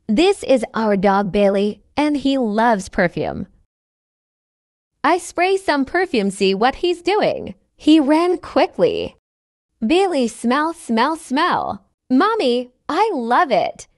This is our dog Bailey, and he loves perfume. I spray some perfume, see what he's doing. He ran quickly. Bailey, smell, smell, smell. Mommy, I love it.